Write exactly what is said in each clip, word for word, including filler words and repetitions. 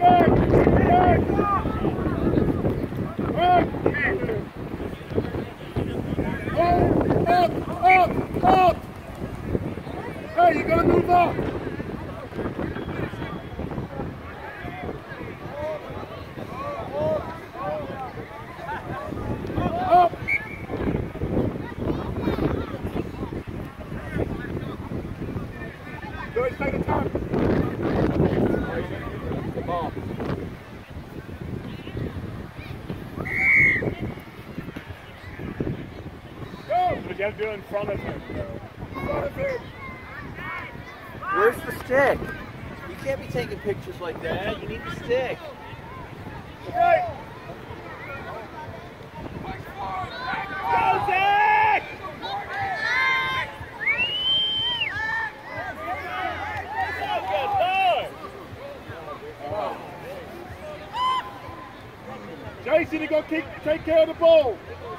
You have to do it in front of him. In front of him. Where's the stick? You can't be taking pictures like that. You need the stick. Okay. Go, Zach! Jason, you go keep, take care of the ball.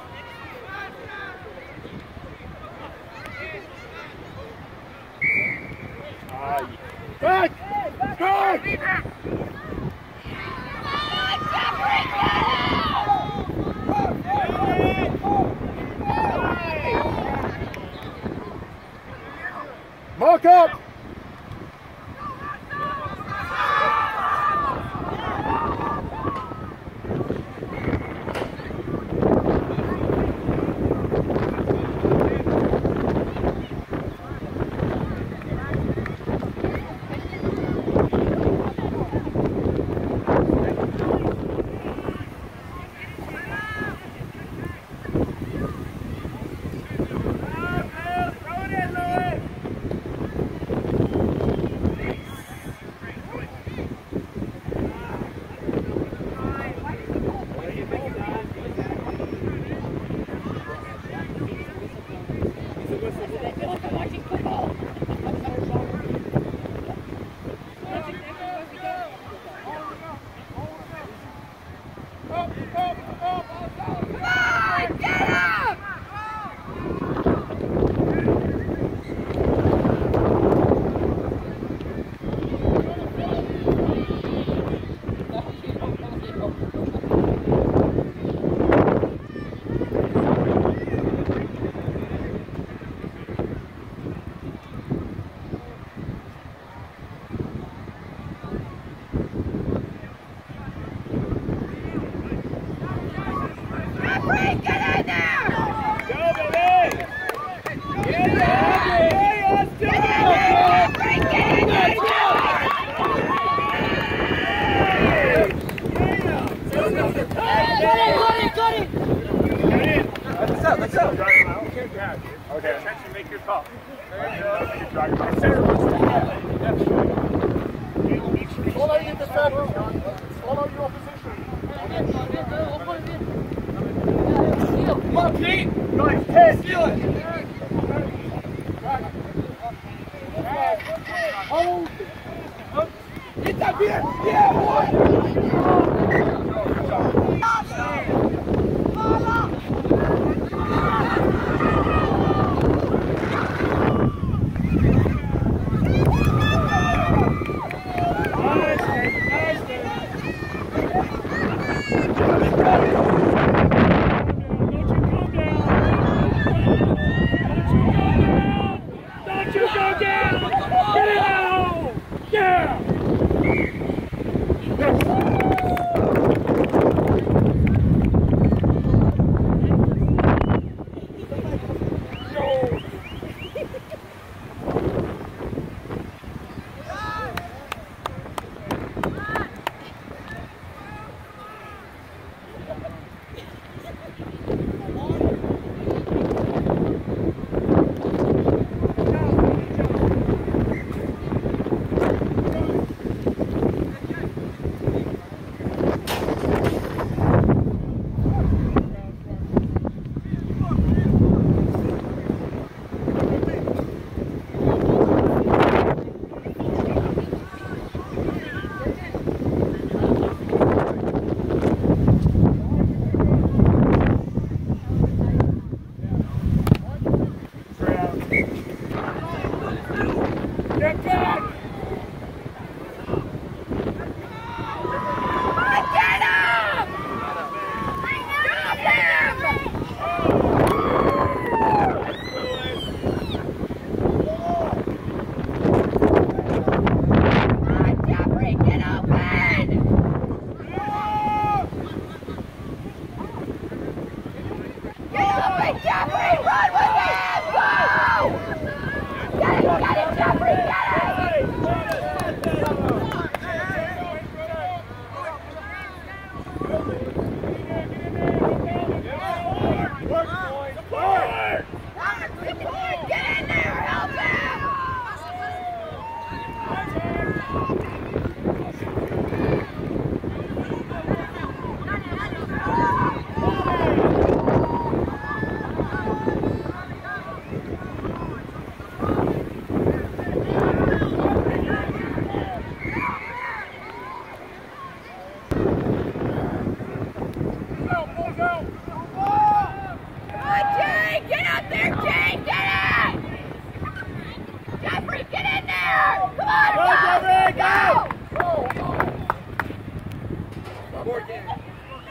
Back! Back! Mark up! Okay, attention, make your call. Follow your defenders, follow your position. Come on, Pete! Guys, ten! Steal it! Hold! Get that beer! Yeah, boy!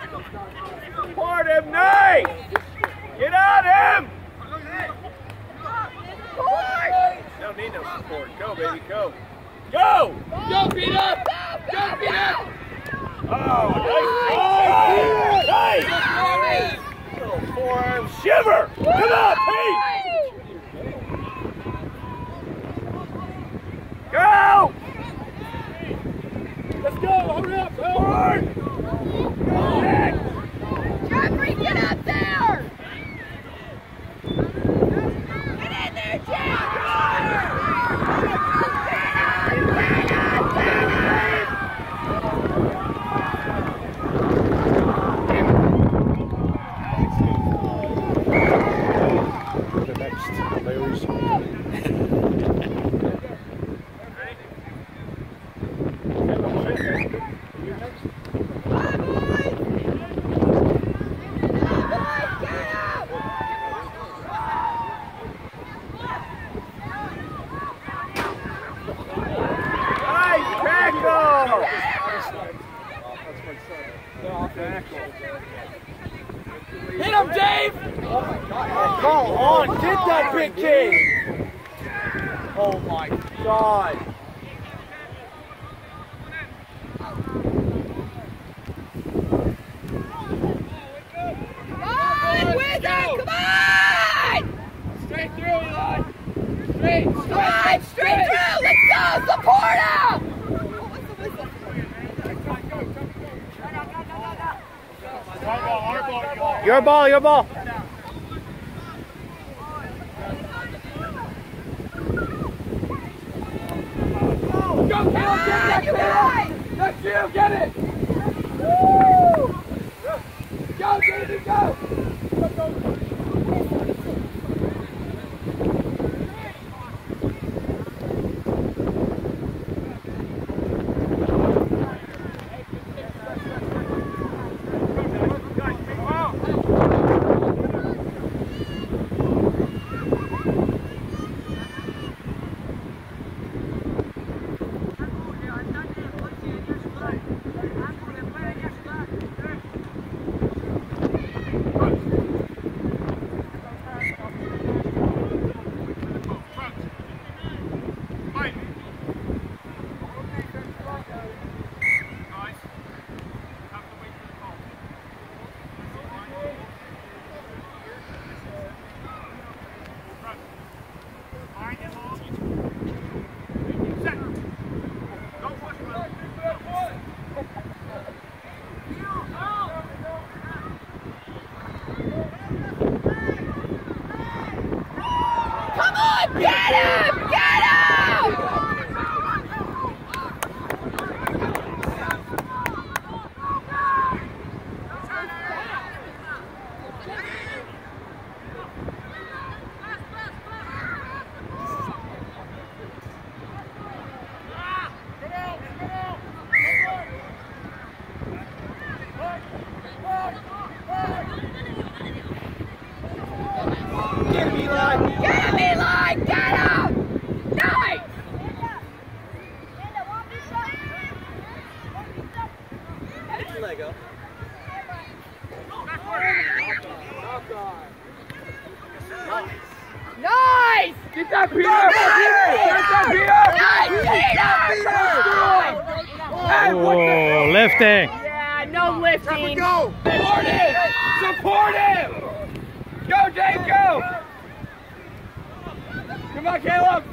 Support him, Nate! Get on him! Don't need no support. Go, baby, go. Go! Go, Peter! Go, Peter! Oh, nice! Nice! Nice! Little forearm shiver! Come on, Pete! Go! Let's go! Hurry up! Forward! Jeffrey, get up there! Get in there, Jeff! The next Larry's. Hit him, Dave! Come on, get that big kid! Oh my God! Run with her! Come on! Straight through, Eli! Straight, straight! Come on, straight through! Let's go! Support him! Your ball, your ball! Go, Caleb, get that, You Caleb! guys! That's you, get it! Woo! Go, David, go! Come on, get him! Get him! Get him, Eli! Get him, Eli! Get him! Nice! Lego. Nice! Get that, Peter! Get that, Peter! Nice, Peter! Hey, what the hell? Lifting. Yeah, no lifting. Go! Support him! Support him! Go, Dave, go! Come on, Caleb!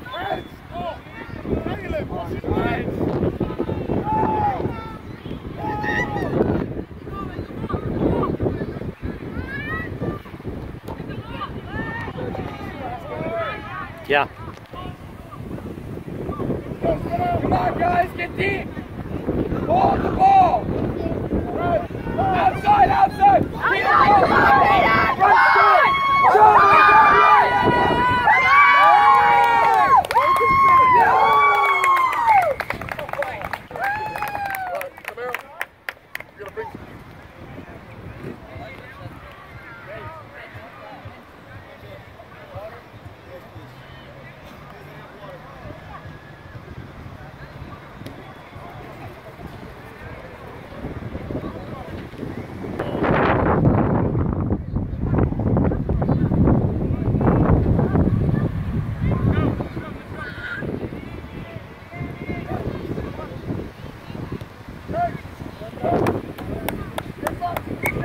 Yeah. Come on, guys, get deep! Ball the ball! Outside, outside! Come on, come on, Peter! Come on! Come on!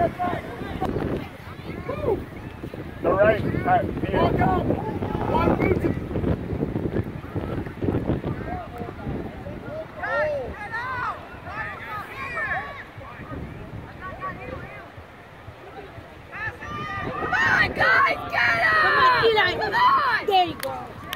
All right. All right. Walk up. One boot. Come on, guys, get him! Come on, Eli. Come on! There you go.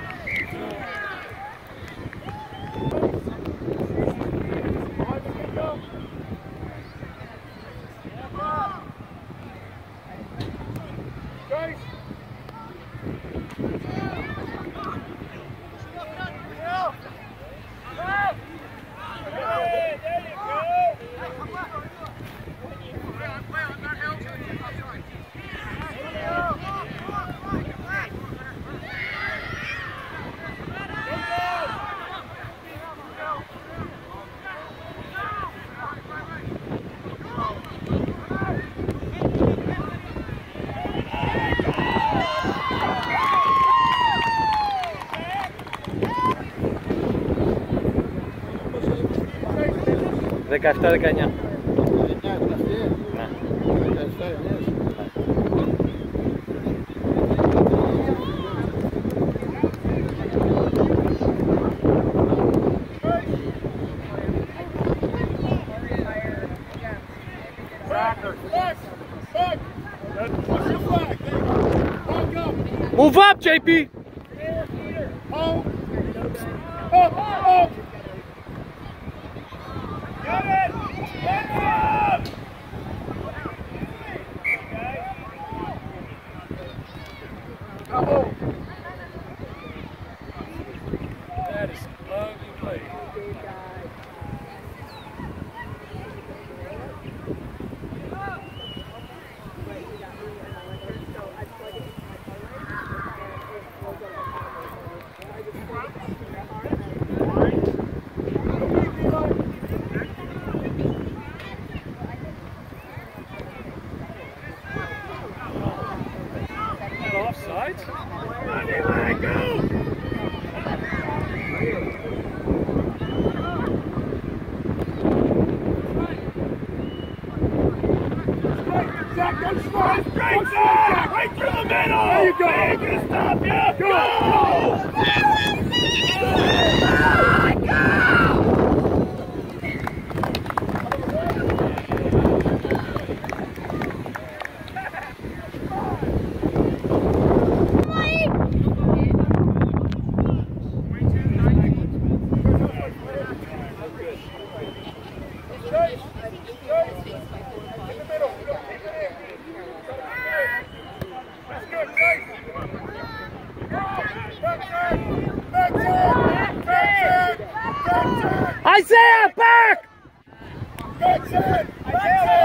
Recasta de caña. Move up, J P! Up, up, up! Get it! Get up! Come on! That is ugly play. Offside? Let go! Zach, go straight! Straight, Zach! Right through the middle! There you go! Hey, gonna stop you! Go! Go! Isaiah, back! That's it! That's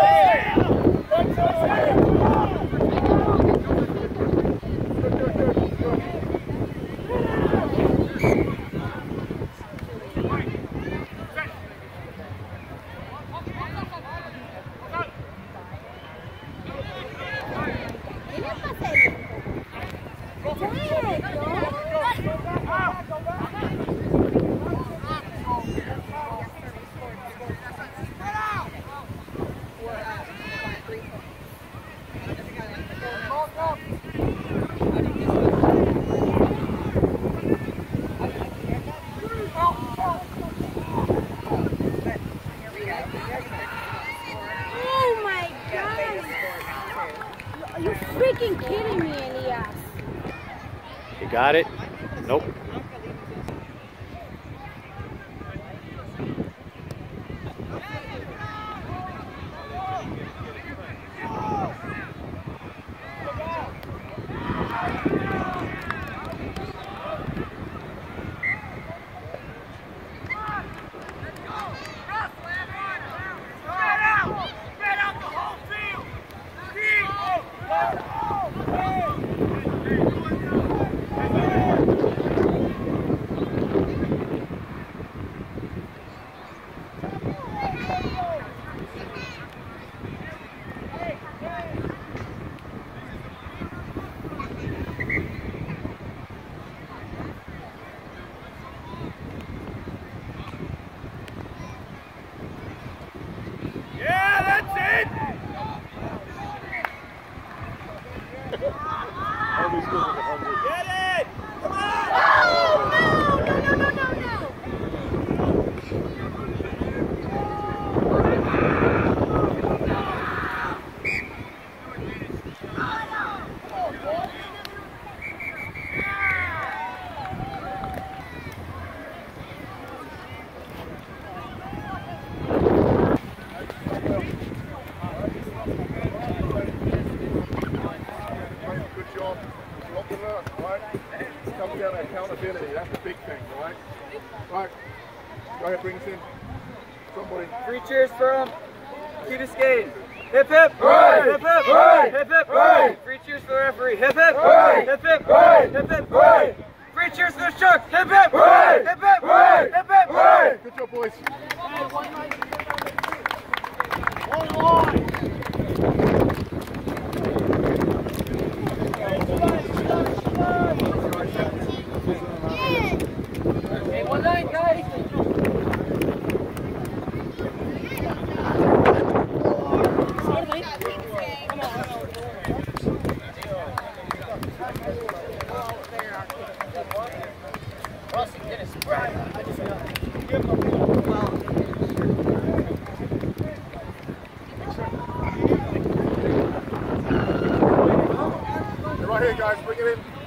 Oh my God! Are you freaking kidding me, Elias? You got it? Nope. Good job. Lock the nurse, right? It comes down to accountability. That's the big thing, right? Right. Go ahead, bring us in. Somebody. Three cheers for him. Keep it skating. Hip hip. Hooray! Hip hip. Hooray! Hip hip. Hooray! Three cheers for the referee. Hip hip. Hooray! Hip hip. Hooray! Hip hip. Hooray! Three cheers for the sharks. Hip hip. Hooray! Hip hip. Hooray! Hip hip. Hooray! Good job, boys. Hey, one line, guys. You're right here, guys. Bring it in.